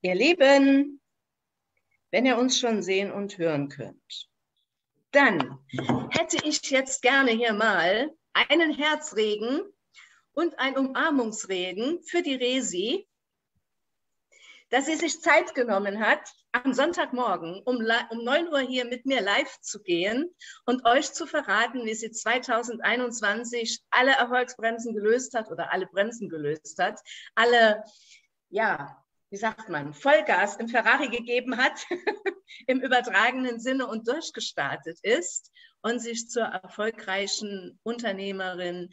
Ihr Lieben, wenn ihr uns schon sehen und hören könnt, dann hätte ich jetzt gerne hier mal einen Herzregen und ein Umarmungsregen für die Resi, dass sie sich Zeit genommen hat, am Sonntagmorgen um 9 Uhr hier mit mir live zu gehen und euch zu verraten, wie sie 2021 alle Erfolgsbremsen gelöst hat oder alle Bremsen gelöst hat, alle, ja, wie sagt man, Vollgas im Ferrari gegeben hat, im übertragenen Sinne und durchgestartet ist und sich zur erfolgreichen Unternehmerin,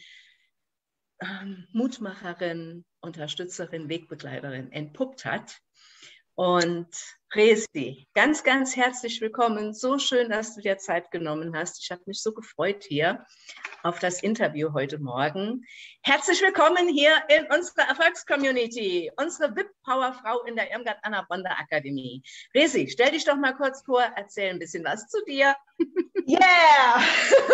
Mutmacherin, Unterstützerin, Wegbegleiterin entpuppt hat. Und Resi, ganz, ganz herzlich willkommen. So schön, dass du dir Zeit genommen hast. Ich habe mich so gefreut hier auf das Interview heute Morgen. Herzlich willkommen hier in unserer Erfolgscommunity, unsere VIP-Powerfrau in der Irmgard Anna Bonda Akademie. Resi, stell dich doch mal kurz vor, erzähl ein bisschen was zu dir. Yeah!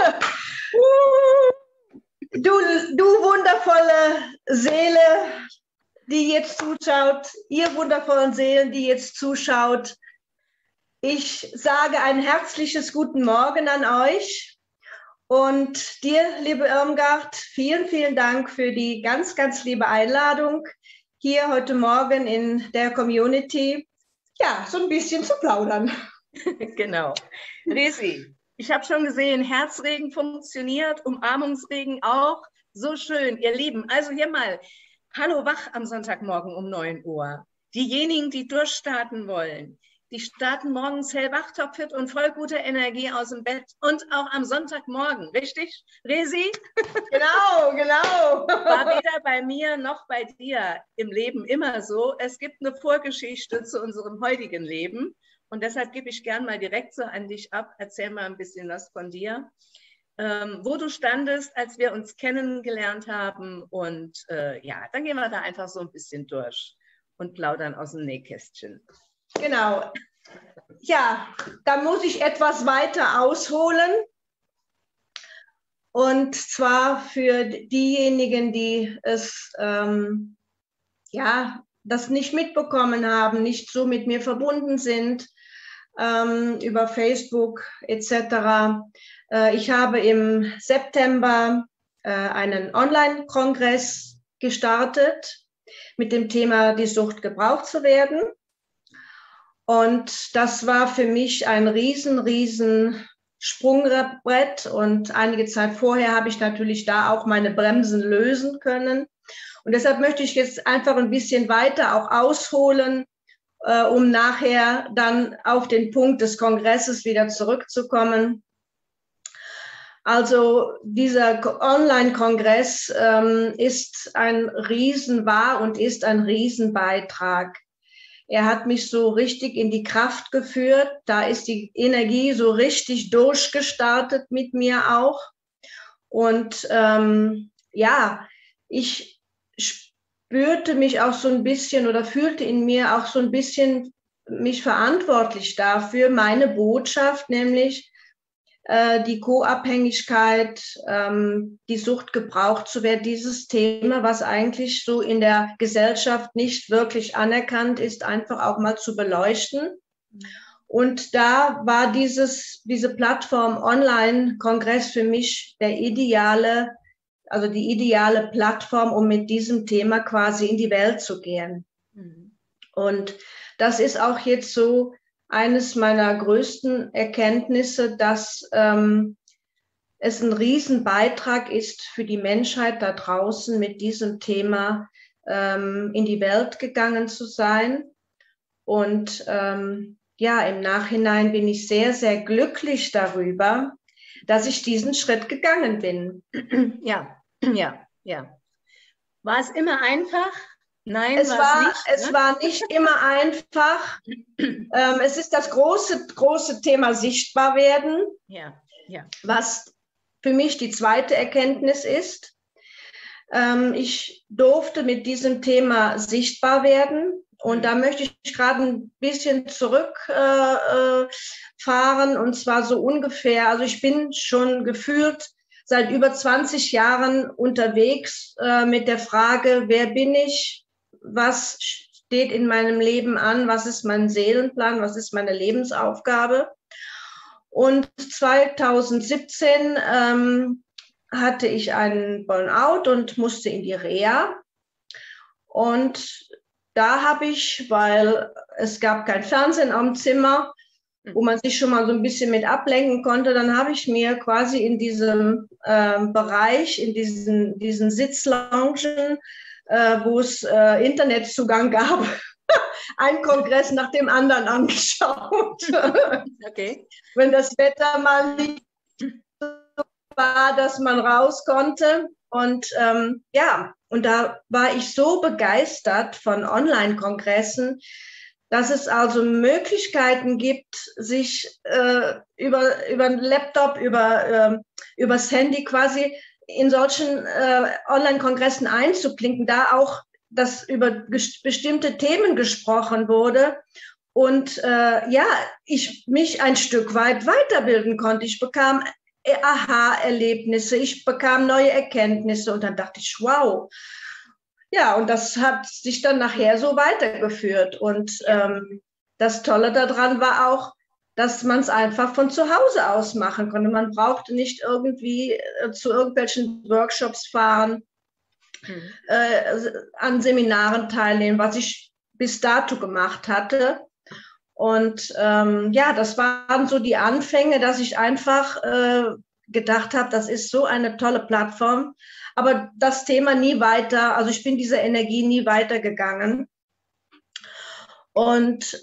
Du wundervolle Seele, die jetzt zuschaut, ihr wundervollen Seelen, die jetzt zuschaut. Ich sage ein herzliches Guten Morgen an euch und dir, liebe Irmgard, vielen, vielen Dank für die ganz, ganz liebe Einladung, hier heute Morgen in der Community, ja, so ein bisschen zu plaudern. Genau. Resi, ich habe schon gesehen, Herzregen funktioniert, Umarmungsregen auch. So schön, ihr Lieben. Also hier mal, hallo wach am Sonntagmorgen um 9 Uhr. Diejenigen, die durchstarten wollen, die starten morgens hellwach, topfit und voll guter Energie aus dem Bett und auch am Sonntagmorgen, richtig, Resi? Genau, genau. War weder bei mir noch bei dir im Leben immer so. Es gibt eine Vorgeschichte zu unserem heutigen Leben. Und deshalb gebe ich gern mal direkt so an dich ab. Erzähl mal ein bisschen was von dir, wo du standest, als wir uns kennengelernt haben. Und ja, dann gehen wir da einfach so ein bisschen durch und plaudern aus dem Nähkästchen. Genau. Ja, da muss ich etwas weiter ausholen. Und zwar für diejenigen, die es ja, das nicht mitbekommen haben, nicht so mit mir verbunden sind, über Facebook etc. Ich habe im September einen Online-Kongress gestartet mit dem Thema Die Sucht gebraucht zu werden. Und das war für mich ein riesen Sprungbrett. Und einige Zeit vorher habe ich natürlich da auch meine Bremsen lösen können. Und deshalb möchte ich jetzt einfach ein bisschen weiter auch ausholen, um nachher dann auf den Punkt des Kongresses wieder zurückzukommen. Also dieser Online-Kongress war und ist ein Riesenbeitrag. Er hat mich so richtig in die Kraft geführt. Da ist die Energie so richtig durchgestartet mit mir auch. Und ja, ich spürte mich auch so ein bisschen oder fühlte in mir auch so ein bisschen mich verantwortlich dafür, meine Botschaft, nämlich die Co-Abhängigkeit, die Sucht gebraucht zu werden, dieses Thema, was eigentlich so in der Gesellschaft nicht wirklich anerkannt ist, einfach auch mal zu beleuchten. Und da war diese Plattform Online-Kongress für mich die ideale Plattform, um mit diesem Thema quasi in die Welt zu gehen. Und das ist auch jetzt so eines meiner größten Erkenntnisse, dass es ein Riesenbeitrag ist für die Menschheit da draußen, mit diesem Thema in die Welt gegangen zu sein. Und ja, im Nachhinein bin ich sehr, sehr glücklich darüber, dass ich diesen Schritt gegangen bin. Ja. War es immer einfach? Nein, es war nicht immer einfach. Es ist das große Thema Sichtbarwerden, was für mich die zweite Erkenntnis ist. Ich durfte mit diesem Thema sichtbar werden. Und da möchte ich gerade ein bisschen zurückfahren, und zwar so ungefähr, also ich bin schon gefühlt seit über 20 Jahren unterwegs mit der Frage, wer bin ich, was steht in meinem Leben an, was ist mein Seelenplan, was ist meine Lebensaufgabe. Und 2017 hatte ich einen Burnout und musste in die Reha. Und da habe ich, weil es gab kein Fernsehen am Zimmer, wo man sich schon mal so ein bisschen mit ablenken konnte, dann habe ich mir quasi in diesem Bereich, in diesen Sitzloungen, wo es Internetzugang gab, einen Kongress nach dem anderen angeschaut. Okay. Wenn das Wetter mal nicht war, dass man raus konnte. Und ja, und da war ich so begeistert von Online-Kongressen, dass es also Möglichkeiten gibt, sich über einen Laptop, übers Handy quasi in solchen Online-Kongressen einzuklinken, da auch, dass über bestimmte Themen gesprochen wurde und ja, ich mich ein Stück weit weiterbilden konnte. Ich bekam Aha-Erlebnisse, ich bekam neue Erkenntnisse und dann dachte ich, wow. Ja, und das hat sich dann nachher so weitergeführt. Und das Tolle daran war auch, dass man es einfach von zu Hause aus machen konnte. Man brauchte nicht irgendwie zu irgendwelchen Workshops fahren, an Seminaren teilnehmen, was ich bis dato gemacht hatte. Und ja, das waren so die Anfänge, dass ich einfach gedacht habe, das ist so eine tolle Plattform, aber das Thema nie weiter, also ich bin dieser Energie nie weitergegangen. Und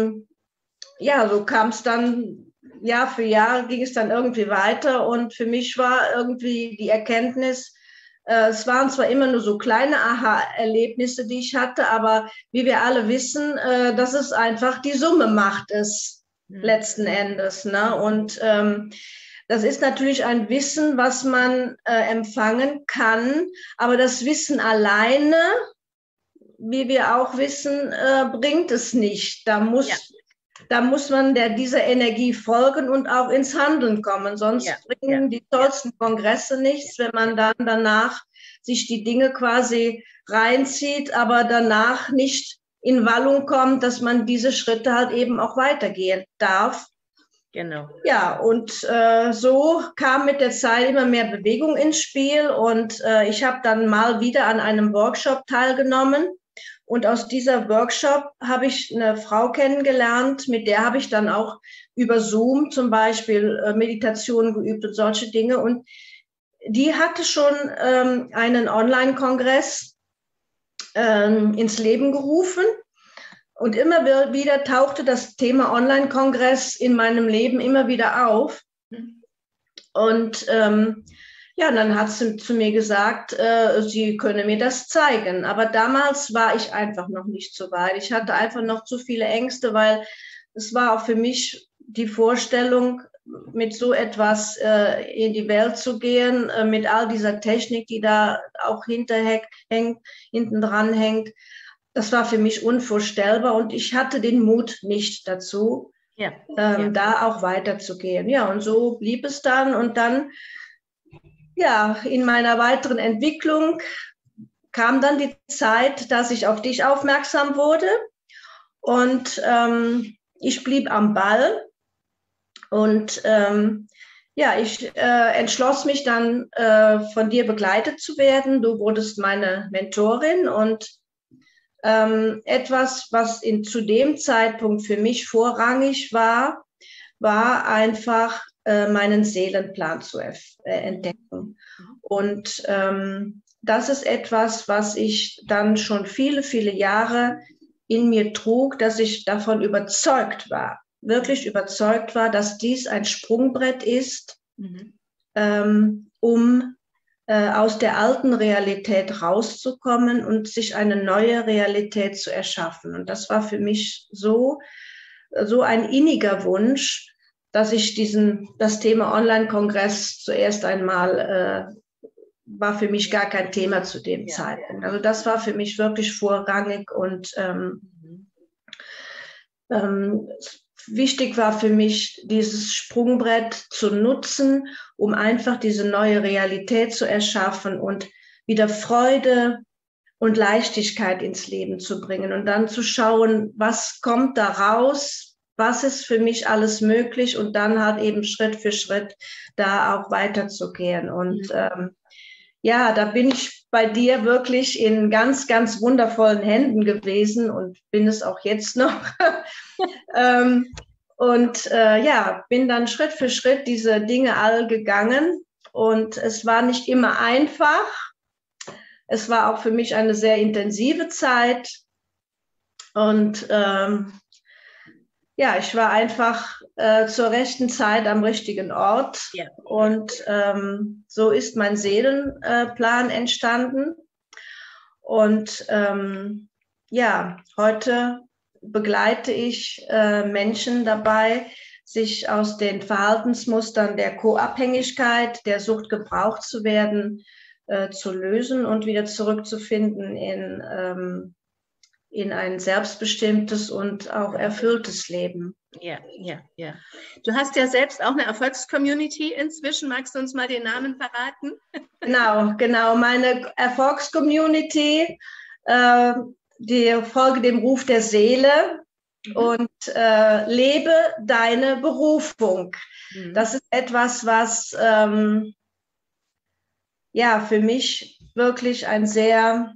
ja, so kam es dann, Jahr für Jahr ging es dann irgendwie weiter und für mich war irgendwie die Erkenntnis, es waren zwar immer nur so kleine Aha-Erlebnisse, die ich hatte, aber wie wir alle wissen, dass es einfach die Summe macht es letzten Endes. Ne? Und das ist natürlich ein Wissen, was man empfangen kann, aber das Wissen alleine, wie wir auch wissen, bringt es nicht. Da muss man dieser Energie folgen und auch ins Handeln kommen. Sonst bringen die tollsten Kongresse nichts, wenn man dann danach sich die Dinge quasi reinzieht, aber danach nicht in Wallung kommt, dass man diese Schritte halt eben auch weitergehen darf. Genau. Ja, und so kam mit der Zeit immer mehr Bewegung ins Spiel und ich habe dann mal wieder an einem Workshop teilgenommen. Und aus dieser Workshop habe ich eine Frau kennengelernt, mit der habe ich dann auch über Zoom zum Beispiel Meditationen geübt und solche Dinge. Und die hatte schon einen Online-Kongress ins Leben gerufen. Und immer wieder tauchte das Thema Online-Kongress in meinem Leben immer wieder auf. Und ja, dann hat sie zu mir gesagt, sie könne mir das zeigen. Aber damals war ich einfach noch nicht so weit. Ich hatte einfach noch zu viele Ängste, weil es war auch für mich die Vorstellung, mit so etwas in die Welt zu gehen, mit all dieser Technik, die da auch hinten dran hängt. Das war für mich unvorstellbar und ich hatte den Mut nicht dazu, da auch weiterzugehen. Ja, und so blieb es dann und dann ja, in meiner weiteren Entwicklung kam dann die Zeit, dass ich auf dich aufmerksam wurde und ich blieb am Ball und ja, ich entschloss mich dann von dir begleitet zu werden. Du wurdest meine Mentorin und etwas, was zu dem Zeitpunkt für mich vorrangig war, war einfach meinen Seelenplan zu entdecken. Und das ist etwas, was ich dann schon viele, viele Jahre in mir trug, dass ich davon überzeugt war, wirklich überzeugt war, dass dies ein Sprungbrett ist, um aus der alten Realität rauszukommen und sich eine neue Realität zu erschaffen. Und das war für mich so ein inniger Wunsch, dass ich das Thema Online-Kongress zuerst einmal war für mich gar kein Thema zu dem Zeitpunkt. Also das war für mich wirklich vorrangig und wichtig war für mich, dieses Sprungbrett zu nutzen, um einfach diese neue Realität zu erschaffen und wieder Freude und Leichtigkeit ins Leben zu bringen und dann zu schauen, was kommt da raus, was ist für mich alles möglich und dann halt eben Schritt für Schritt da auch weiterzugehen. Und ja, da bin ich bei dir wirklich in ganz, ganz wundervollen Händen gewesen und bin es auch jetzt noch. Ja, bin dann Schritt für Schritt diese Dinge all gegangen und es war nicht immer einfach. Es war auch für mich eine sehr intensive Zeit und ja, ich war einfach zur rechten Zeit am richtigen Ort. Ja. Und so ist mein Seelenplan entstanden. Und ja, heute begleite ich Menschen dabei, sich aus den Verhaltensmustern der Co-Abhängigkeit, der Sucht, gebraucht zu werden, zu lösen und wieder zurückzufinden in ein selbstbestimmtes und auch erfülltes Leben. Ja, ja, ja. Du hast ja selbst auch eine Erfolgscommunity inzwischen. Magst du uns mal den Namen verraten? Genau. Meine Erfolgscommunity, die folge dem Ruf der Seele und lebe deine Berufung. Das ist etwas, was ja für mich wirklich ein sehr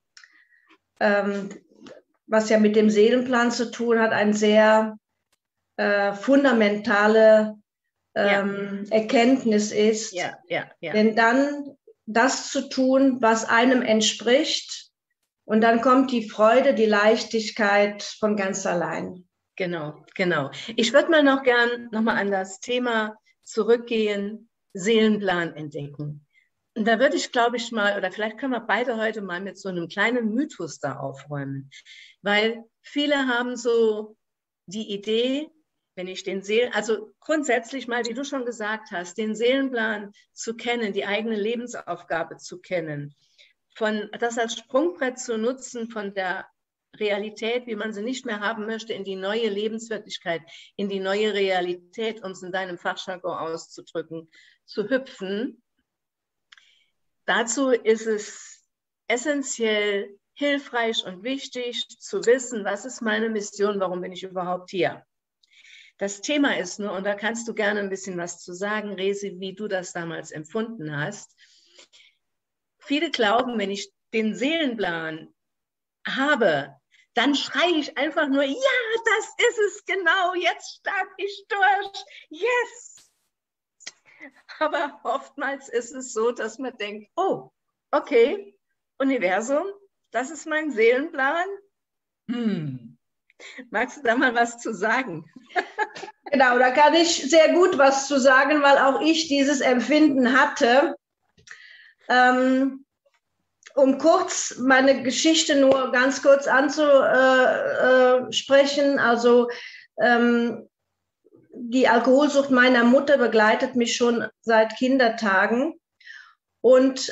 was ja mit dem Seelenplan zu tun hat, eine sehr fundamentale Erkenntnis ist. Ja. Denn dann das zu tun, was einem entspricht, und dann kommt die Freude, die Leichtigkeit von ganz allein. Genau. Ich würde mal noch gern nochmal an das Thema zurückgehen, Seelenplan entdecken. Und da würde ich, glaube ich, mal, oder vielleicht können wir beide heute mal mit so einem kleinen Mythos da aufräumen. Weil viele haben so die Idee, wenn ich also grundsätzlich mal, wie du schon gesagt hast, den Seelenplan zu kennen, die eigene Lebensaufgabe zu kennen, das als Sprungbrett zu nutzen von der Realität, wie man sie nicht mehr haben möchte, in die neue Lebenswirklichkeit, in die neue Realität, um es in deinem Fachjargon auszudrücken, zu hüpfen. Dazu ist es essentiell hilfreich und wichtig zu wissen, was ist meine Mission, warum bin ich überhaupt hier. Das Thema ist nur, und da kannst du gerne ein bisschen was zu sagen, Resi, wie du das damals empfunden hast. Viele glauben, wenn ich den Seelenplan habe, dann schreie ich einfach nur, ja, das ist es genau, jetzt starte ich durch, yes! Aber oftmals ist es so, dass man denkt, oh, okay, Universum, das ist mein Seelenplan. Magst du da mal was zu sagen? Genau, da kann ich sehr gut was zu sagen, weil auch ich dieses Empfinden hatte. Um kurz meine Geschichte nur ganz kurz anzusprechen, also die Alkoholsucht meiner Mutter begleitet mich schon seit Kindertagen und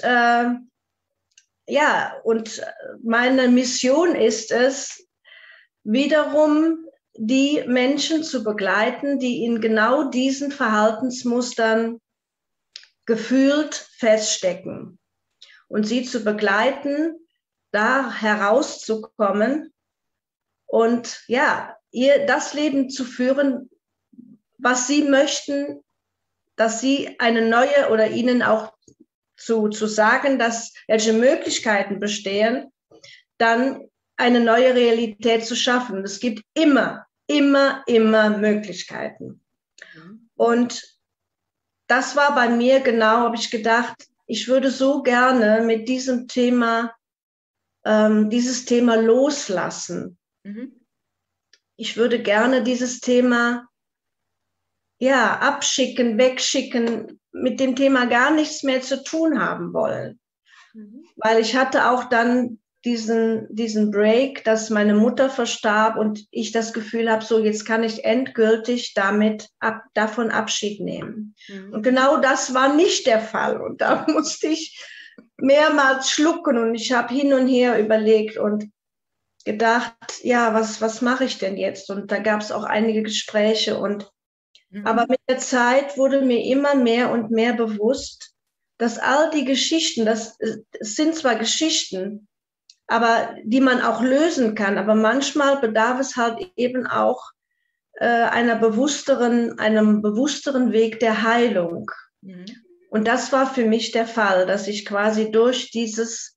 ja, und meine Mission ist es, wiederum die Menschen zu begleiten, die in genau diesen Verhaltensmustern gefühlt feststecken und sie zu begleiten, da herauszukommen und ja, ihr das Leben zu führen, was sie möchten, dass sie eine neue oder ihnen auch zu sagen, dass welche Möglichkeiten bestehen, dann eine neue Realität zu schaffen. Es gibt immer Möglichkeiten. Und das war bei mir genau, habe ich gedacht, ich würde so gerne mit diesem Thema, dieses Thema loslassen. Ich würde gerne dieses Thema ja, abschicken, wegschicken, mit dem Thema gar nichts mehr zu tun haben wollen. Weil ich hatte auch dann diesen Break, dass meine Mutter verstarb und ich das Gefühl habe, so jetzt kann ich endgültig davon Abschied nehmen. Und genau das war nicht der Fall. Und da musste ich mehrmals schlucken und ich habe hin und her überlegt und gedacht, ja, was mache ich denn jetzt? Und da gab es auch einige Gespräche aber mit der Zeit wurde mir immer mehr und mehr bewusst, dass all die Geschichten, es sind zwar Geschichten, aber die man auch lösen kann. Aber manchmal bedarf es halt eben auch einem bewussteren Weg der Heilung. Mhm. Und das war für mich der Fall, dass ich quasi durch dieses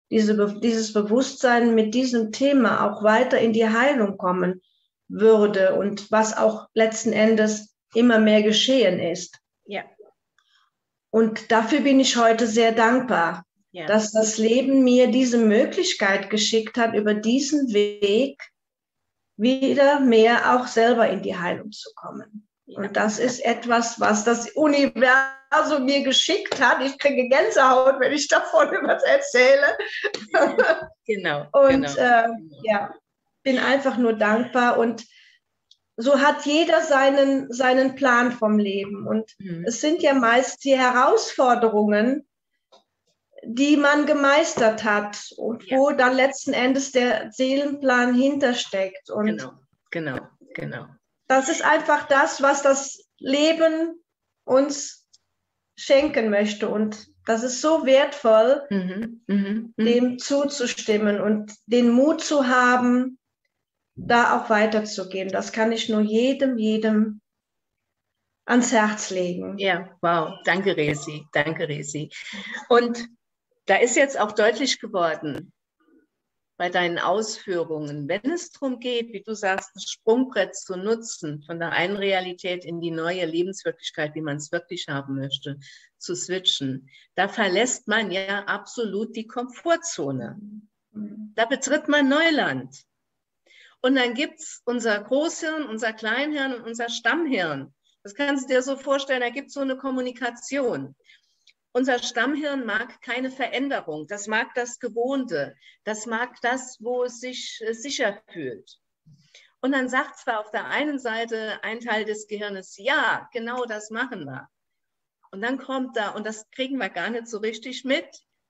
Bewusstsein mit diesem Thema auch weiter in die Heilung kommen würde und was auch letzten Endes immer mehr geschehen ist. Ja. Und dafür bin ich heute sehr dankbar, ja, dass das Leben mir diese Möglichkeit geschickt hat, über diesen Weg wieder mehr auch selber in die Heilung zu kommen. Ja. Und das ist etwas, was das Universum mir geschickt hat. Ich kriege Gänsehaut, wenn ich davon was erzähle. Genau. Und ja, bin einfach nur dankbar. Und so hat jeder seinen Plan vom Leben. Und es sind ja meist die Herausforderungen, die man gemeistert hat und wo dann letzten Endes der Seelenplan hintersteckt. Und genau. Das ist einfach das, was das Leben uns schenken möchte. Und das ist so wertvoll, dem zuzustimmen und den Mut zu haben, da auch weiterzugehen. Das kann ich nur jedem ans Herz legen. Ja, wow. Danke, Resi. Danke, Resi. Und da ist jetzt auch deutlich geworden bei deinen Ausführungen, wenn es darum geht, wie du sagst, das Sprungbrett zu nutzen, von der einen Realität in die neue Lebenswirklichkeit, wie man es wirklich haben möchte, zu switchen, da verlässt man ja absolut die Komfortzone. Da betritt man Neuland. Und dann gibt es unser Großhirn, unser Kleinhirn und unser Stammhirn. Das kannst du dir so vorstellen, da gibt es so eine Kommunikation. Unser Stammhirn mag keine Veränderung, das mag das Gewohnte, das mag das, wo es sich sicher fühlt. Und dann sagt zwar auf der einen Seite ein Teil des Gehirnes, ja, genau das machen wir. Und dann kommt da, und das kriegen wir gar nicht so richtig mit,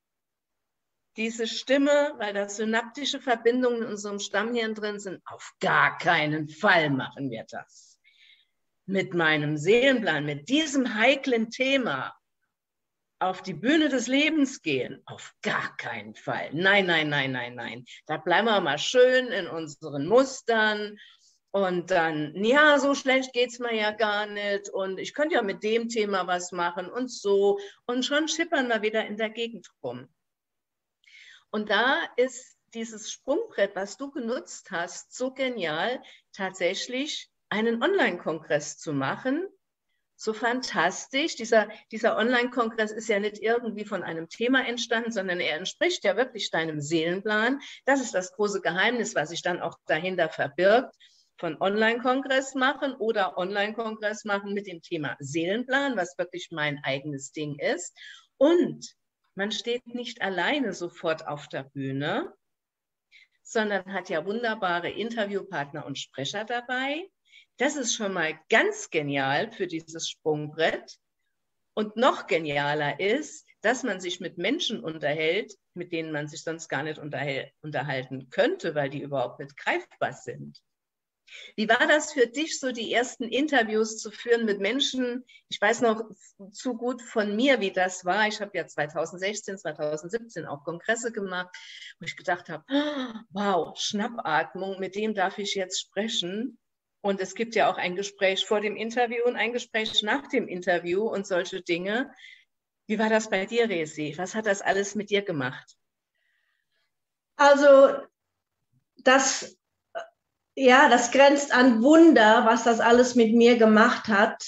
diese Stimme, weil da synaptische Verbindungen in unserem Stammhirn drin sind, auf gar keinen Fall machen wir das. Mit meinem Seelenplan, mit diesem heiklen Thema, auf die Bühne des Lebens gehen? Auf gar keinen Fall. Nein. Da bleiben wir mal schön in unseren Mustern und dann, ja, so schlecht geht es mir ja gar nicht und ich könnte ja mit dem Thema was machen und so und schon schippern wir wieder in der Gegend rum. Und da ist dieses Sprungbrett, was du genutzt hast, so genial, tatsächlich einen Online-Kongress zu machen. So fantastisch. Dieser Online-Kongress ist ja nicht irgendwie von einem Thema entstanden, sondern er entspricht ja wirklich deinem Seelenplan. Das ist das große Geheimnis, was sich dann auch dahinter verbirgt. Von Online-Kongress machen oder Online-Kongress machen mit dem Thema Seelenplan, was wirklich mein eigenes Ding ist. Und man steht nicht alleine sofort auf der Bühne, sondern hat ja wunderbare Interviewpartner und Sprecher dabei. Das ist schon mal ganz genial für dieses Sprungbrett. Und noch genialer ist, dass man sich mit Menschen unterhält, mit denen man sich sonst gar nicht unterhalten könnte, weil die überhaupt nicht greifbar sind. Wie war das für dich, so die ersten Interviews zu führen mit Menschen? Ich weiß noch zu gut von mir, wie das war. Ich habe ja 2016, 2017 auch Kongresse gemacht, wo ich gedacht habe, wow, Schnappatmung, mit dem darf ich jetzt sprechen. Und es gibt ja auch ein Gespräch vor dem Interview und ein Gespräch nach dem Interview und solche Dinge. Wie war das bei dir, Resi? Was hat das alles mit dir gemacht? Also das grenzt an Wunder, was das alles mit mir gemacht hat.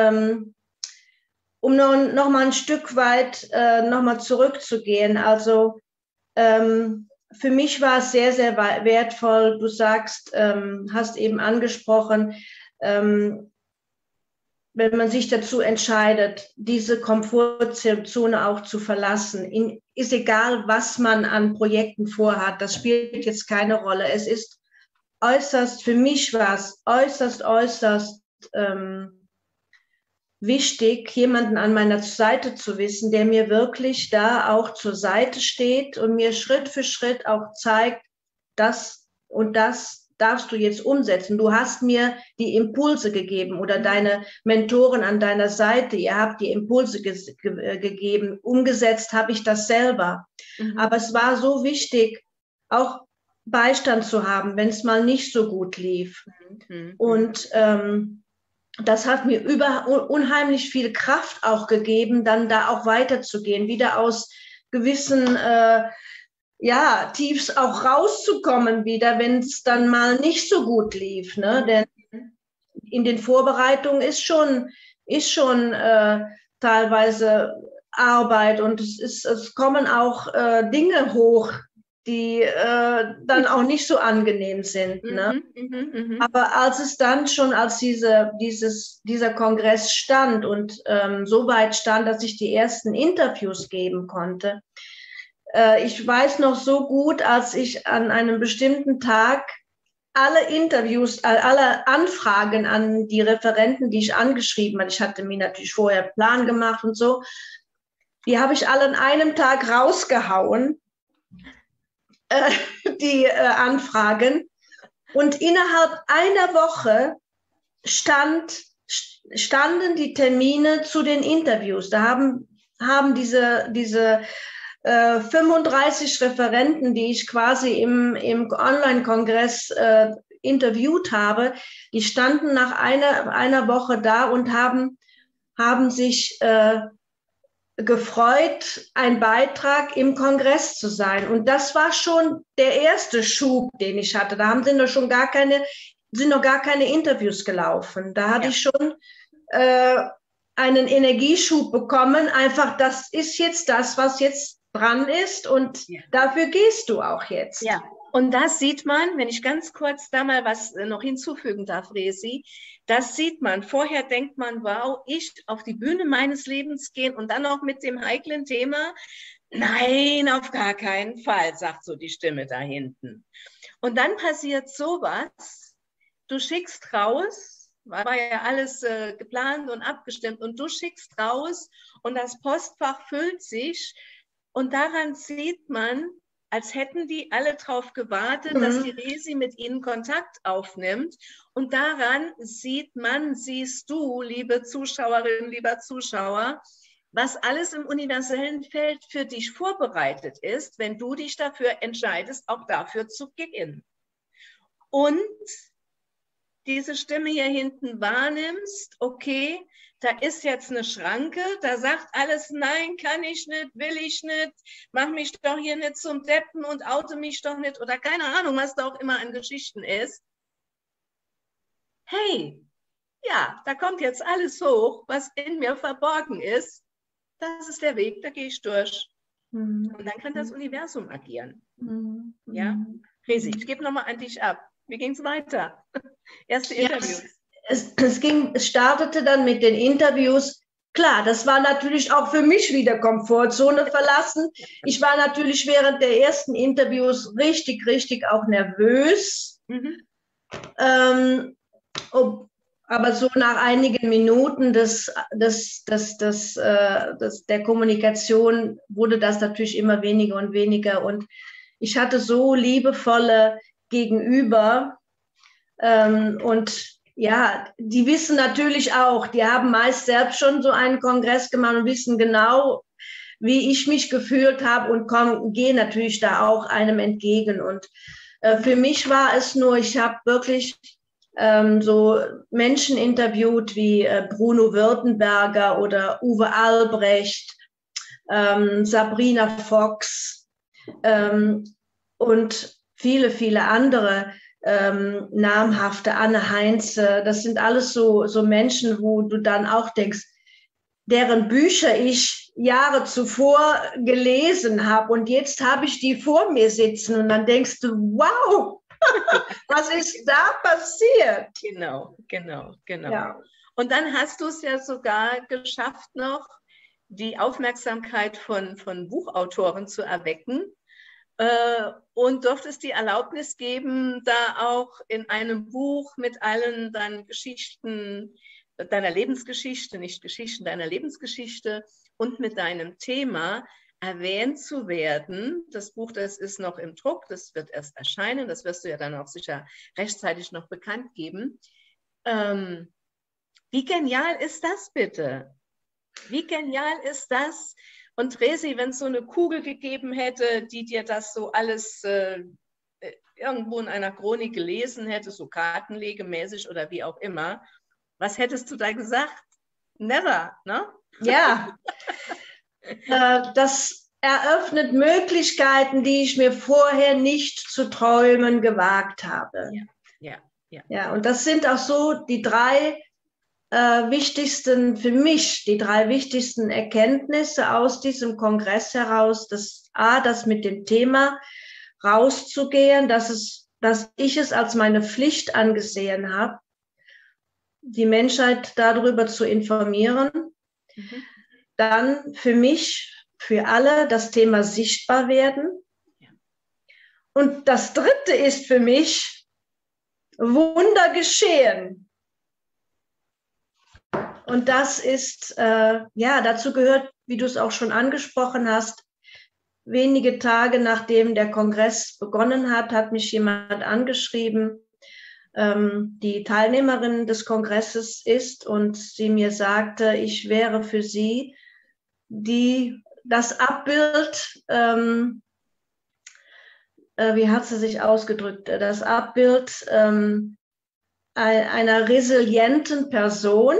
Um noch mal ein Stück weit noch mal zurückzugehen. Also für mich war es sehr, sehr wertvoll. Du sagst, hast eben angesprochen, wenn man sich dazu entscheidet, diese Komfortzone auch zu verlassen. Ist egal, was man an Projekten vorhat. Das spielt jetzt keine Rolle. Es ist für mich war es äußerst wichtig, jemanden an meiner Seite zu wissen, der mir wirklich da auch zur Seite steht und mir Schritt für Schritt auch zeigt, das und das darfst du jetzt umsetzen. Du hast mir die Impulse gegeben oder deine Mentoren an deiner Seite, ihr habt die Impulse gegeben, umgesetzt habe ich das selber. Aber es war so wichtig, auch Beistand zu haben, wenn es mal nicht so gut lief. Und das hat mir unheimlich viel Kraft auch gegeben, dann da auch weiterzugehen, wieder aus gewissen Tiefs auch rauszukommen wieder, wenn es dann mal nicht so gut lief. Ne? Denn in den Vorbereitungen ist schon teilweise Arbeit und es kommen auch Dinge hoch, die dann auch nicht so angenehm sind. Ne? Aber als es dann schon, als dieser Kongress stand und so weit stand, dass ich die ersten Interviews geben konnte, ich weiß noch so gut, als ich an einem bestimmten Tag alle Interviews, alle Anfragen an die Referenten, die ich angeschrieben hatte, ich hatte mir natürlich vorher einen Plan gemacht und so, die habe ich alle an einem Tag rausgehauen, die Anfragen. Und innerhalb einer Woche standen die Termine zu den Interviews. Da haben diese 35 Referenten, die ich quasi im Online-Kongress interviewt habe, die standen nach einer Woche da und haben sich gefreut, ein Beitrag im Kongress zu sein. Und das war schon der erste Schub, den ich hatte. Da sind noch gar keine Interviews gelaufen. Da hatte ich schon einen Energieschub bekommen. Einfach, das ist jetzt das, was jetzt dran ist und dafür gehst du auch jetzt. Ja, und das sieht man, wenn ich ganz kurz da mal was noch hinzufügen darf, Resi, das sieht man. Vorher denkt man, wow, ich auf die Bühne meines Lebens gehen und dann noch mit dem heiklen Thema. Nein, auf gar keinen Fall, sagt so die Stimme da hinten. Und dann passiert sowas, du schickst raus, war ja alles geplant und abgestimmt, und du schickst raus und das Postfach füllt sich und daran sieht man, als hätten die alle darauf gewartet, dass die Resi mit ihnen Kontakt aufnimmt. Und daran siehst du, liebe Zuschauerin, lieber Zuschauer, was alles im universellen Feld für dich vorbereitet ist, wenn du dich dafür entscheidest, auch dafür zu gehen. Und diese Stimme hier hinten wahrnimmst, okay, da ist jetzt eine Schranke, da sagt alles, nein, kann ich nicht, will ich nicht, mach mich doch hier nicht zum Deppen und oute mich doch nicht oder keine Ahnung, was da auch immer an Geschichten ist. Hey, ja, da kommt jetzt alles hoch, was in mir verborgen ist. Das ist der Weg, da gehe ich durch. Und dann kann das Universum agieren. Ja, Resi, ich gebe nochmal an dich ab. Wie ging es weiter? Erste Interviews. Es startete dann mit den Interviews. Klar, das war natürlich auch für mich wieder Komfortzone verlassen. Ich war natürlich während der ersten Interviews richtig auch nervös. Aber so nach einigen Minuten der Kommunikation wurde das natürlich immer weniger und weniger. Und ich hatte so liebevolle Gegenüber. Und ja, die wissen natürlich auch, die haben meist selbst schon so einen Kongress gemacht und wissen genau, wie ich mich gefühlt habe und gehen natürlich da auch einem entgegen. Und für mich war es nur, ich habe wirklich so Menschen interviewt wie Bruno Württemberger oder Uwe Albrecht, Sabrina Fox und viele andere namhafte, Anne Heinze. Das sind alles so Menschen, wo du dann auch denkst, deren Bücher ich Jahre zuvor gelesen habe und jetzt habe ich die vor mir sitzen und dann denkst du, wow, was ist da passiert? Genau. Ja. Und dann hast du es ja sogar geschafft, noch die Aufmerksamkeit von Buchautoren zu erwecken und durftest die Erlaubnis geben, da auch in einem Buch mit allen deinen Geschichten, deiner Lebensgeschichte, nicht Geschichten, deiner Lebensgeschichte und mit deinem Thema erwähnt zu werden. Das Buch, das ist noch im Druck, das wird erst erscheinen, das wirst du ja dann auch sicher rechtzeitig noch bekannt geben. Wie genial ist das bitte? Wie genial ist das? Und Resi, wenn es so eine Kugel gegeben hätte, die dir das so alles irgendwo in einer Chronik gelesen hätte, so kartenlegemäßig oder wie auch immer, was hättest du da gesagt? Never, ne? Ja, das eröffnet Möglichkeiten, die ich mir vorher nicht zu träumen gewagt habe. Ja, und das sind auch so die drei wichtigsten, für mich, die drei wichtigsten Erkenntnisse aus diesem Kongress heraus, das mit dem Thema rauszugehen, dass ich es als meine Pflicht angesehen habe, die Menschheit darüber zu informieren. Mhm. Dann für mich, für alle das Thema sichtbar werden. Ja. Und das dritte ist für mich Wunder geschehen. Und das ist, dazu gehört, wie du es auch schon angesprochen hast, wenige Tage nachdem der Kongress begonnen hat mich jemand angeschrieben, die Teilnehmerin des Kongresses ist und sie mir sagte, ich wäre für sie das Abbild, wie hat sie sich ausgedrückt, das Abbild einer resilienten Person,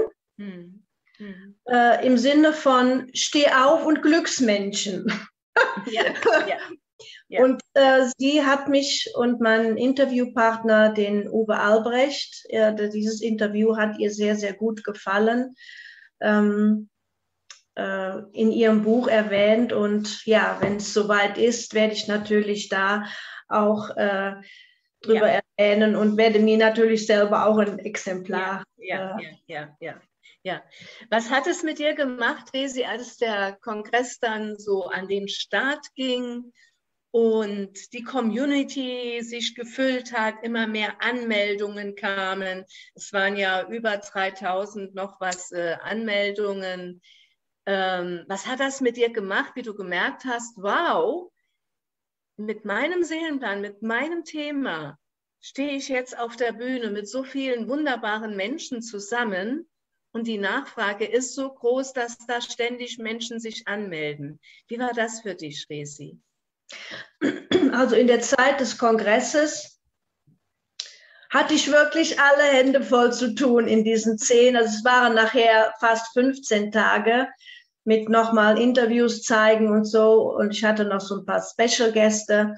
im Sinne von Steh auf und Glücksmenschen. Ja. Und sie hat mich und meinen Interviewpartner, den Uwe Albrecht, dieses Interview hat ihr sehr, sehr gut gefallen, in ihrem Buch erwähnt. Und ja, wenn es soweit ist, werde ich natürlich da auch drüber erwähnen und werde mir natürlich selber auch ein Exemplar. Ja. Was hat es mit dir gemacht, Resi, als der Kongress dann so an den Start ging und die Community sich gefüllt hat, immer mehr Anmeldungen kamen? Es waren ja über 3000 noch was Anmeldungen. Was hat das mit dir gemacht, wie du gemerkt hast, wow, mit meinem Seelenplan, mit meinem Thema stehe ich jetzt auf der Bühne mit so vielen wunderbaren Menschen zusammen und die Nachfrage ist so groß, dass da ständig Menschen sich anmelden. Wie war das für dich, Resi? Also in der Zeit des Kongresses hatte ich wirklich alle Hände voll zu tun in diesen 10. Also es waren nachher fast 15 Tage mit nochmal Interviews zeigen und so. Und ich hatte noch so ein paar Special-Gäste.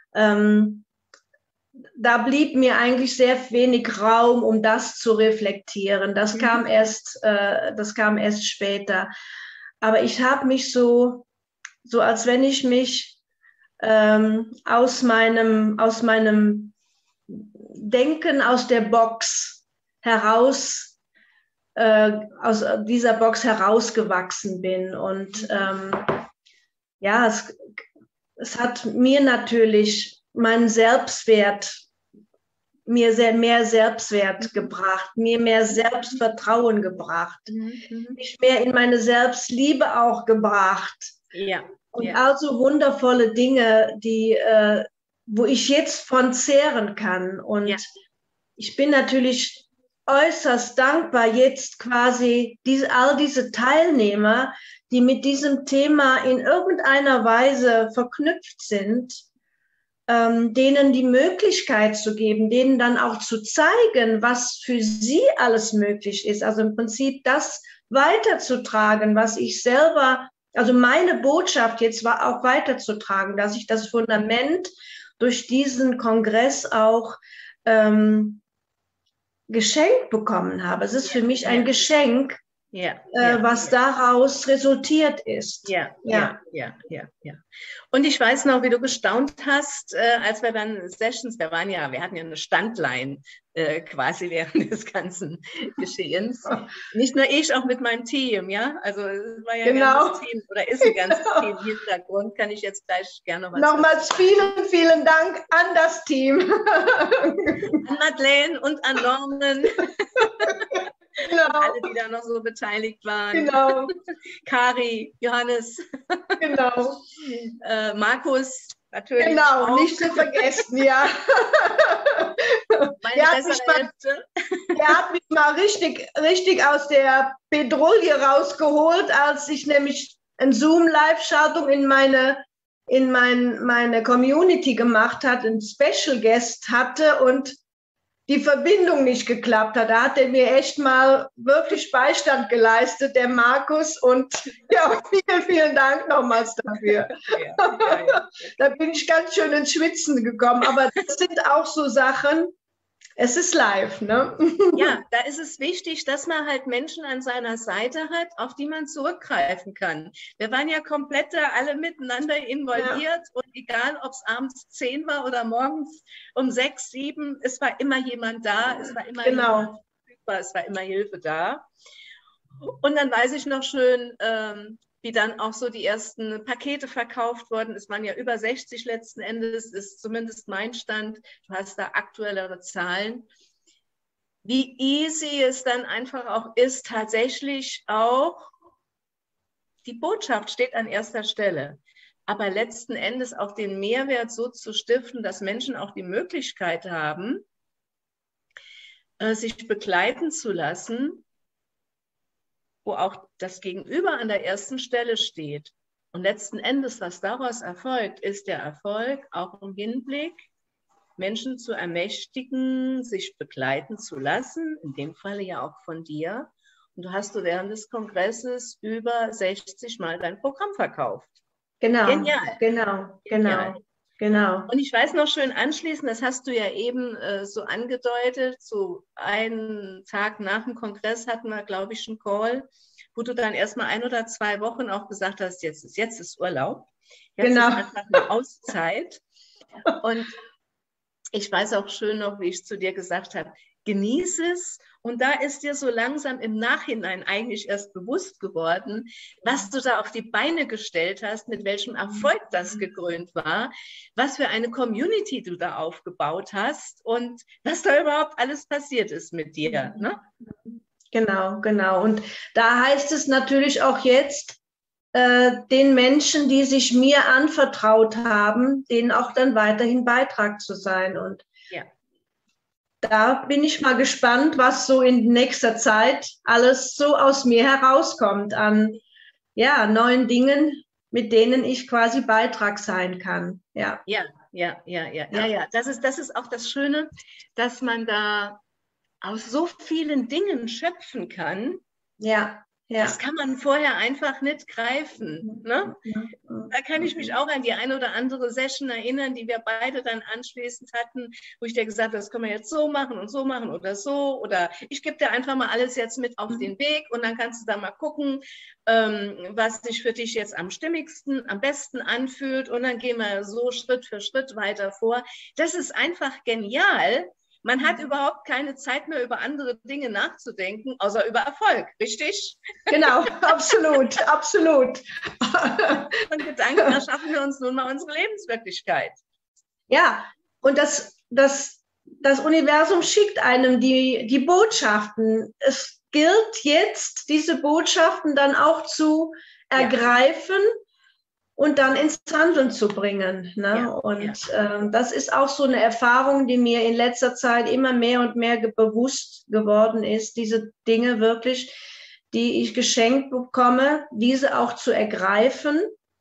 Da blieb mir eigentlich sehr wenig Raum, um das zu reflektieren. Das kam erst später. Aber ich habe mich so als wenn ich mich aus meinem Denken aus der Box heraus, aus dieser Box herausgewachsen bin. Und es hat mir natürlich meinen Selbstwert, mehr Selbstwert gebracht, mir mehr Selbstvertrauen gebracht, mich mehr in meine Selbstliebe auch gebracht. Ja. Und also wundervolle Dinge, wo ich jetzt von zehren kann. Und ich bin natürlich äußerst dankbar jetzt quasi all diese Teilnehmer, die mit diesem Thema in irgendeiner Weise verknüpft sind, denen die Möglichkeit zu geben, denen dann auch zu zeigen, was für sie alles möglich ist. Also im Prinzip das weiterzutragen, was ich selber, also meine Botschaft jetzt war auch weiterzutragen, dass ich das Fundament durch diesen Kongress auch geschenkt bekommen habe. Es ist für mich ein Geschenk, was daraus resultiert ist. Ja. Und ich weiß noch, wie du gestaunt hast, als wir dann Sessions, wir hatten ja eine Standline quasi während des ganzen Geschehens. Nicht nur ich, auch mit meinem Team, ja. Also es war ja ein ganzes Team oder ist ein ganzes Team im Hintergrund, kann ich jetzt gleich gerne was Nochmals vielen Dank an das Team. An Madeleine und an Norman. Genau. Alle, die da noch so beteiligt waren. Genau. Kari, Johannes. Genau. Markus, natürlich. Genau, auch. Nicht zu vergessen, ja. Meine bessere Hälfte. Er hat mich mal richtig aus der Bedrohung rausgeholt, als ich nämlich eine Zoom-Live-Schaltung in meine Community gemacht hat, einen Special Guest hatte und die Verbindung nicht geklappt hat. Da hat er mir echt mal wirklich Beistand geleistet, der Markus. Und ja, vielen, vielen Dank nochmals dafür. Ja. Da bin ich ganz schön ins Schwitzen gekommen. Aber das sind auch so Sachen, es ist live, ne? Ja, da ist es wichtig, dass man halt Menschen an seiner Seite hat, auf die man zurückgreifen kann. Wir waren ja komplett da alle miteinander involviert und egal, ob es abends 10 war oder morgens um 6, 7, es war immer jemand da, es war immer jemand verfügbar, es war immer Hilfe da. Und dann weiß ich noch schön, wie dann auch so die ersten Pakete verkauft wurden. Es waren ja über 60 letzten Endes, ist zumindest mein Stand. Du hast da aktuellere Zahlen. Wie easy es dann einfach auch ist, tatsächlich auch, die Botschaft steht an erster Stelle. Aber letzten Endes auch den Mehrwert so zu stiften, dass Menschen auch die Möglichkeit haben, sich begleiten zu lassen, wo auch das Gegenüber an der ersten Stelle steht. Und letzten Endes, was daraus erfolgt, ist der Erfolg auch im Hinblick, Menschen zu ermächtigen, sich begleiten zu lassen, in dem Falle ja auch von dir. Und du hast während des Kongresses über 60 Mal dein Programm verkauft. Genau, Genial. Genau. Und ich weiß noch schön anschließend, das hast du ja eben so angedeutet, so einen Tag nach dem Kongress hatten wir, glaube ich, einen Call, wo du dann erstmal 1 oder 2 Wochen auch gesagt hast, jetzt ist Urlaub, jetzt ist einfach eine Auszeit. Und ich weiß auch schön noch, wie ich zu dir gesagt habe, genieße es. Und da ist dir so langsam im Nachhinein eigentlich erst bewusst geworden, was du da auf die Beine gestellt hast, mit welchem Erfolg das gekrönt war, was für eine Community du da aufgebaut hast und was da überhaupt alles passiert ist mit dir. Ne? Genau. Und da heißt es natürlich auch jetzt, den Menschen, die sich mir anvertraut haben, denen auch dann weiterhin Beitrag zu sein. Und da bin ich mal gespannt, was so in nächster Zeit alles so aus mir herauskommt an neuen Dingen, mit denen ich quasi Beitrag sein kann. Ja. Das ist auch das Schöne, dass man da aus so vielen Dingen schöpfen kann. Ja. Das kann man vorher einfach nicht greifen. Ne? Da kann ich mich auch an die eine oder andere Session erinnern, die wir beide dann anschließend hatten, wo ich dir gesagt habe, das können wir jetzt so machen und so machen oder so. Oder ich gebe dir einfach mal alles jetzt mit auf den Weg und dann kannst du da mal gucken, was sich für dich jetzt am stimmigsten, am besten anfühlt. Und dann gehen wir so Schritt für Schritt weiter vor. Das ist einfach genial. Man hat überhaupt keine Zeit mehr, über andere Dinge nachzudenken, außer über Erfolg, richtig? Genau, absolut. Und Gedanken erschaffen wir uns nun mal unsere Lebenswirklichkeit. Ja, und das Universum schickt einem die Botschaften. Es gilt jetzt, diese Botschaften dann auch zu ergreifen und dann ins Handeln zu bringen. Ne? Das ist auch so eine Erfahrung, die mir in letzter Zeit immer mehr und mehr bewusst geworden ist, diese Dinge wirklich, die ich geschenkt bekomme, diese auch zu ergreifen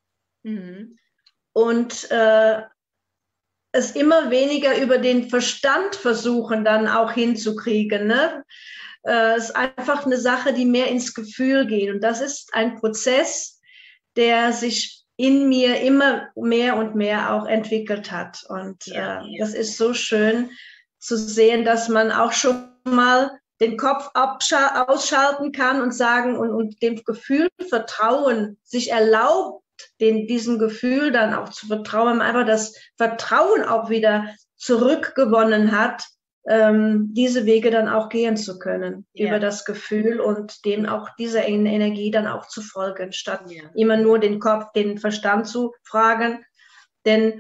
und es immer weniger über den Verstand versuchen, dann auch hinzukriegen. Ne? Es ist einfach eine Sache, die mehr ins Gefühl geht. Und das ist ein Prozess, der sich in mir immer mehr und mehr auch entwickelt hat. Und das ist so schön zu sehen, dass man auch schon mal den Kopf ausschalten kann und sagen und dem Gefühl vertrauen, sich erlaubt, diesem Gefühl dann auch zu vertrauen, einfach das Vertrauen auch wieder zurückgewonnen hat, diese Wege dann auch gehen zu können, über das Gefühl und dem auch dieser Energie dann auch zu folgen, statt immer nur den Kopf, den Verstand zu fragen. Denn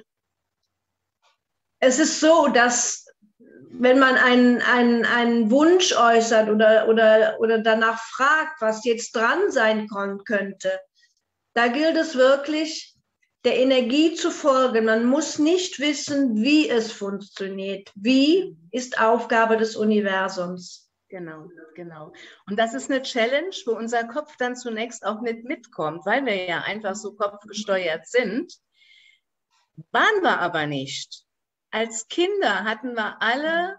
es ist so, dass wenn man einen Wunsch äußert oder danach fragt, was jetzt dran sein könnte, da gilt es wirklich, der Energie zu folgen. Man muss nicht wissen, wie es funktioniert. Wie ist Aufgabe des Universums. Genau, genau. Und das ist eine Challenge, wo unser Kopf dann zunächst auch nicht mitkommt, weil wir ja einfach so kopfgesteuert sind. Waren wir aber nicht. Als Kinder hatten wir alle,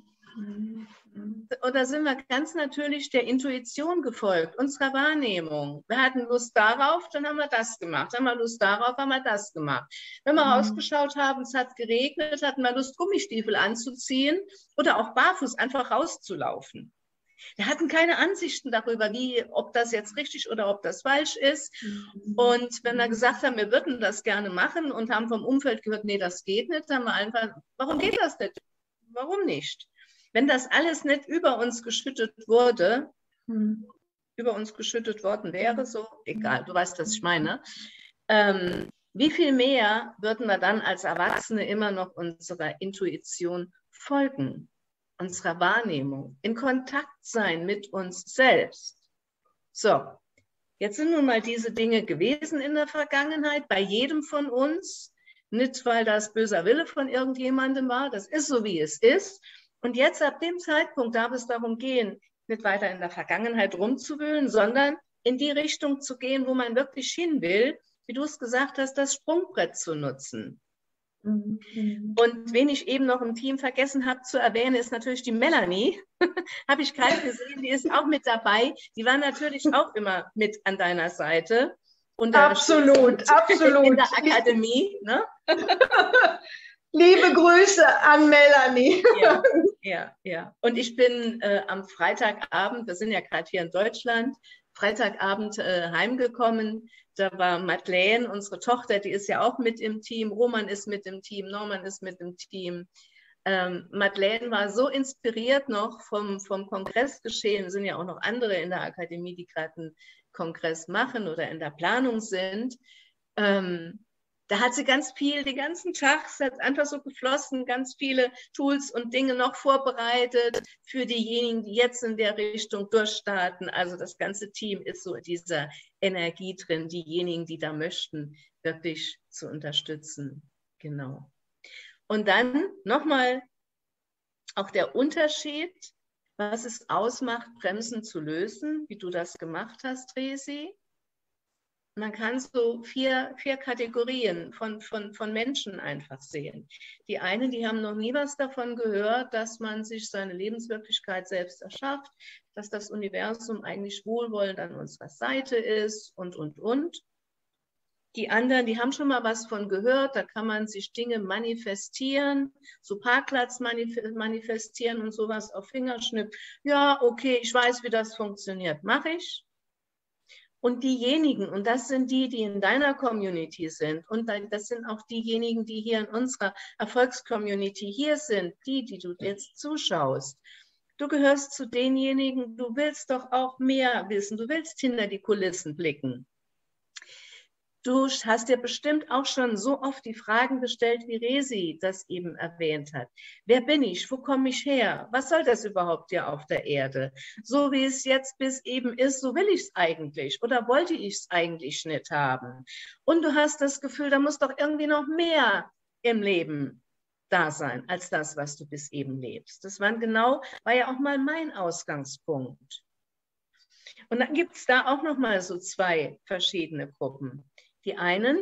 oder sind wir ganz natürlich der Intuition gefolgt, unserer Wahrnehmung. Wir hatten Lust darauf, dann haben wir das gemacht. Haben wir Lust darauf, haben wir das gemacht. Wenn wir rausgeschaut haben, es hat geregnet, hatten wir Lust, Gummistiefel anzuziehen oder auch barfuß einfach rauszulaufen. Wir hatten keine Ansichten darüber, ob das jetzt richtig oder ob das falsch ist. Und wenn wir gesagt haben, wir würden das gerne machen und haben vom Umfeld gehört, nee, das geht nicht, dann haben wir einfach, warum geht das nicht? Warum nicht? Wenn das alles nicht über uns geschüttet wurde, über uns geschüttet worden wäre, so, egal, du weißt, was ich meine, wie viel mehr würden wir dann als Erwachsene immer noch unserer Intuition folgen? Unserer Wahrnehmung, in Kontakt sein mit uns selbst. So, jetzt sind nun mal diese Dinge gewesen in der Vergangenheit, bei jedem von uns, nicht weil das böser Wille von irgendjemandem war, das ist so, wie es ist. Und jetzt ab dem Zeitpunkt darf es darum gehen, nicht weiter in der Vergangenheit rumzuwühlen, sondern in die Richtung zu gehen, wo man wirklich hin will, wie du es gesagt hast, das Sprungbrett zu nutzen. Und wen ich eben noch im Team vergessen habe zu erwähnen, ist natürlich die Melanie. Habe ich gerade gesehen, die ist auch mit dabei. Die war natürlich auch immer mit an deiner Seite. Absolut, absolut. In der Akademie. Ne? Liebe Grüße an Melanie. Ja. Und ich bin am Freitagabend, wir sind ja gerade hier in Deutschland, Freitagabend heimgekommen. Da war Madeleine, unsere Tochter, die ist ja auch mit im Team. Roman ist mit im Team, Norman ist mit im Team. Madeleine war so inspiriert noch vom Kongressgeschehen. Es sind ja auch noch andere in der Akademie, die gerade einen Kongress machen oder in der Planung sind. Da hat sie ganz viel, den ganzen Tag, es hat einfach so geflossen, ganz viele Tools und Dinge noch vorbereitet für diejenigen, die jetzt in der Richtung durchstarten. Also das ganze Team ist so in dieser Energie drin, diejenigen, die da möchten, wirklich zu unterstützen. Genau. Und dann nochmal auch der Unterschied, was es ausmacht, Bremsen zu lösen, wie du das gemacht hast, Resi. Man kann so vier Kategorien von Menschen einfach sehen. Die einen, die haben noch nie was davon gehört, dass man sich seine Lebenswirklichkeit selbst erschafft, dass das Universum eigentlich wohlwollend an unserer Seite ist und. Die anderen, die haben schon mal was von gehört, da kann man sich Dinge manifestieren, so Parkplatz manifestieren und sowas auf Fingerschnipp. Ja, okay, ich weiß, wie das funktioniert, mache ich. Und diejenigen, und das sind die, die in deiner Community sind, und das sind auch diejenigen, die hier in unserer Erfolgscommunity hier sind, die du jetzt zuschaust. Du gehörst zu denjenigen, du willst doch auch mehr wissen, du willst hinter die Kulissen blicken. Du hast dir bestimmt auch schon so oft die Fragen gestellt, wie Resi das eben erwähnt hat. Wer bin ich? Wo komme ich her? Was soll das überhaupt hier auf der Erde? So wie es jetzt bis eben ist, so will ich es eigentlich oder wollte ich es eigentlich nicht haben. Und du hast das Gefühl, da muss doch irgendwie noch mehr im Leben da sein, als das, was du bis eben lebst. Das war ja auch mal mein Ausgangspunkt. Und dann gibt es da auch noch mal so zwei verschiedene Gruppen. Die einen,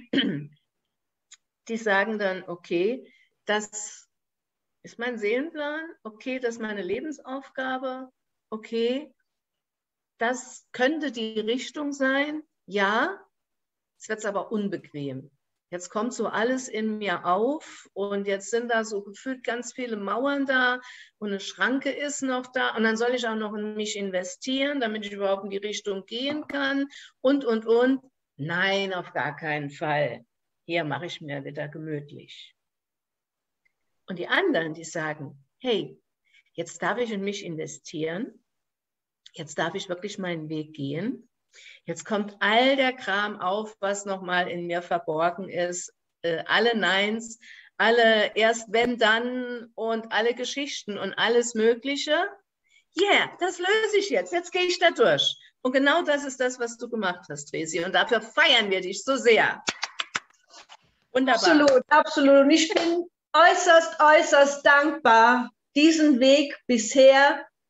die sagen dann, okay, das ist mein Seelenplan, okay, das ist meine Lebensaufgabe, okay, das könnte die Richtung sein, ja, jetzt wird es aber unbequem. Jetzt kommt so alles in mir auf und jetzt sind da so gefühlt ganz viele Mauern da und eine Schranke ist noch da und dann soll ich auch noch in mich investieren, damit ich überhaupt in die Richtung gehen kann und. Nein, auf gar keinen Fall. Hier mache ich mir wieder gemütlich. Und die anderen, die sagen, hey, jetzt darf ich in mich investieren, jetzt darf ich wirklich meinen Weg gehen, jetzt kommt all der Kram auf, was nochmal in mir verborgen ist, alle Neins, alle erst wenn dann und alle Geschichten und alles Mögliche. Yeah, das löse ich jetzt gehe ich da durch. Und genau das ist das, was du gemacht hast, Resi. Und dafür feiern wir dich so sehr. Wunderbar. Absolut. Und ich bin äußerst dankbar, diesen Weg bisher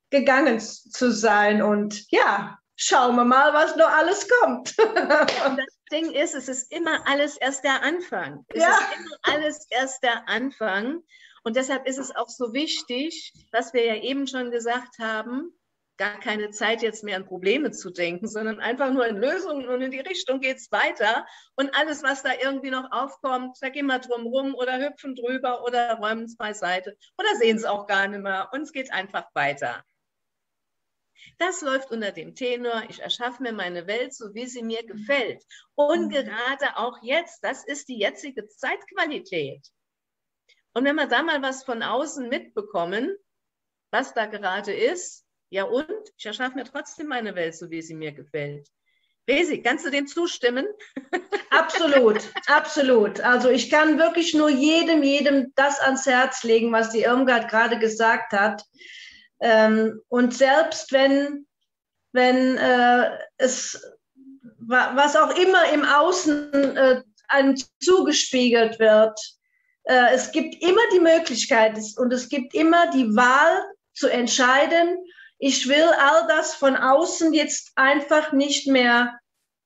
gegangen zu sein. Und ja, schauen wir mal, was noch alles kommt. Und das Ding ist, es ist immer alles erst der Anfang. Es ist immer alles erst der Anfang. Und deshalb ist es auch so wichtig, was wir ja eben schon gesagt haben, gar keine Zeit jetzt mehr an Probleme zu denken, sondern einfach nur in Lösungen und in die Richtung geht es weiter. Und alles, was da irgendwie noch aufkommt, da gehen wir drum rum oder hüpfen drüber oder räumen es beiseite oder sehen es auch gar nicht mehr und es geht einfach weiter. Das läuft unter dem Tenor, ich erschaffe mir meine Welt, so wie sie mir gefällt. Und gerade auch jetzt, das ist die jetzige Zeitqualität. Und wenn wir da mal was von außen mitbekommen, was da gerade ist, ja und? Ich erschaffe mir trotzdem meine Welt, so wie sie mir gefällt. Resi, kannst du dem zustimmen? Absolut, absolut. Also ich kann wirklich nur jedem das ans Herz legen, was die Irmgard gerade gesagt hat. Und selbst wenn es, was auch immer im Außen einem zugespiegelt wird, es gibt immer die Möglichkeit und es gibt immer die Wahl zu entscheiden, ich will all das von außen jetzt einfach nicht mehr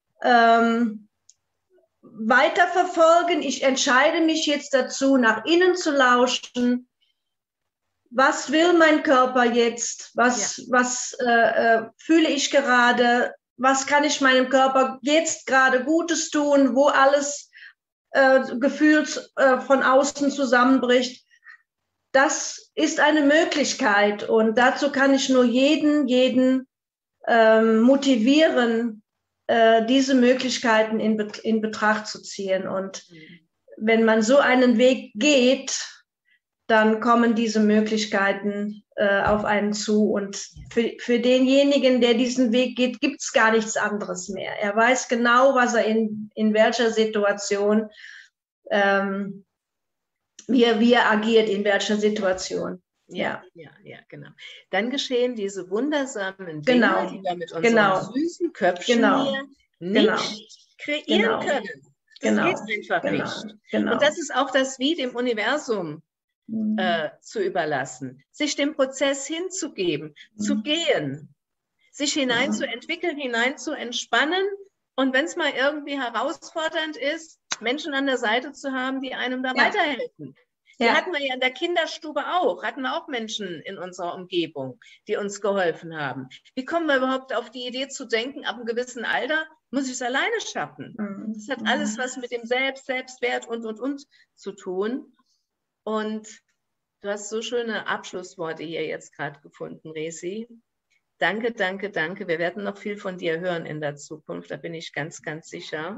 weiterverfolgen. Ich entscheide mich jetzt dazu, nach innen zu lauschen. Was will mein Körper jetzt? Was fühle ich gerade? Was kann ich meinem Körper jetzt gerade Gutes tun, wo alles gefühlt von außen zusammenbricht? Das ist eine Möglichkeit und dazu kann ich nur jeden motivieren, diese Möglichkeiten in Betracht zu ziehen. Und wenn man so einen Weg geht, dann kommen diese Möglichkeiten auf einen zu. Und für denjenigen, der diesen Weg geht, gibt es gar nichts anderes mehr. Er weiß genau, was er in welcher Situation, wie er agiert, in welcher Situation. Ja, genau. Dann geschehen diese wundersamen Dinge, die wir mit unseren süßen Köpfchen hier nicht kreieren können. Das geht einfach nicht. Und das ist auch das Wie dem Universum zu überlassen, sich dem Prozess hinzugeben, zu gehen, sich hineinzuentwickeln, zu entspannen und wenn es mal irgendwie herausfordernd ist, Menschen an der Seite zu haben, die einem da weiterhelfen. Die hatten wir ja in der Kinderstube auch, hatten wir auch Menschen in unserer Umgebung, die uns geholfen haben. Wie kommen wir überhaupt auf die Idee zu denken, ab einem gewissen Alter muss ich es alleine schaffen? Das hat alles was mit dem Selbstwert und zu tun. Und du hast so schöne Abschlussworte hier jetzt gerade gefunden, Resi. Danke, danke, danke. Wir werden noch viel von dir hören in der Zukunft, da bin ich ganz, ganz sicher.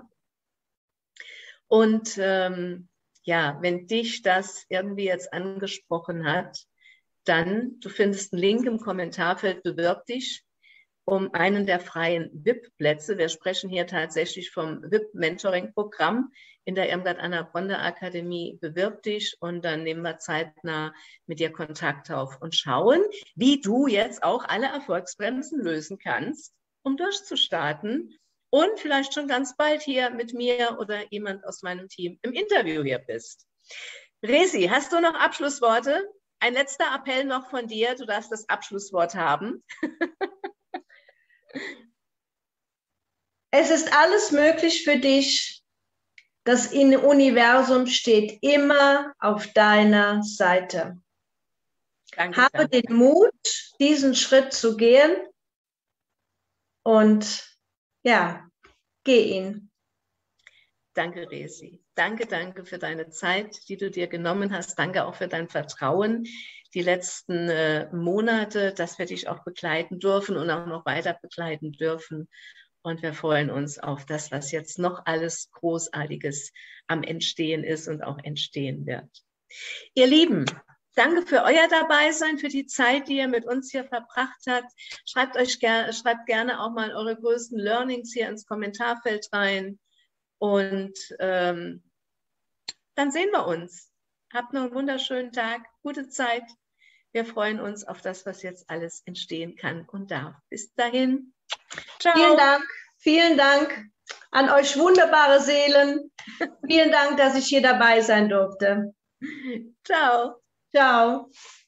Und ja, wenn dich das irgendwie jetzt angesprochen hat, dann, du findest einen Link im Kommentarfeld, bewirb dich um einen der freien VIP-Plätze. Wir sprechen hier tatsächlich vom VIP-Mentoring-Programm in der Irmgard Anna Bronde Akademie. Bewirb dich und dann nehmen wir zeitnah mit dir Kontakt auf und schauen, wie du jetzt auch alle Erfolgsbremsen lösen kannst, um durchzustarten und vielleicht schon ganz bald hier mit mir oder jemand aus meinem Team im Interview hier bist. Resi, hast du noch Abschlussworte? Ein letzter Appell noch von dir. Du darfst das Abschlusswort haben. Es ist alles möglich für dich. Das Universum steht immer auf deiner Seite. Danke, Habe den Mut, diesen Schritt zu gehen und ja, geh ihn. Danke, Resi. Danke, danke für deine Zeit, die du dir genommen hast. Danke auch für dein Vertrauen die letzten Monate, dass wir dich auch begleiten dürfen und auch noch weiter begleiten dürfen. Und wir freuen uns auf das, was jetzt noch alles Großartiges am Entstehen ist und auch entstehen wird. Ihr Lieben, danke für euer Dabeisein, für die Zeit, die ihr mit uns hier verbracht habt. Schreibt gerne auch mal eure größten Learnings hier ins Kommentarfeld rein. Und dann sehen wir uns. Habt noch einen wunderschönen Tag, gute Zeit. Wir freuen uns auf das, was jetzt alles entstehen kann und darf. Bis dahin. Ciao. Vielen Dank. Vielen Dank an euch wunderbare Seelen. Vielen Dank, dass ich hier dabei sein durfte. Ciao. Ciao.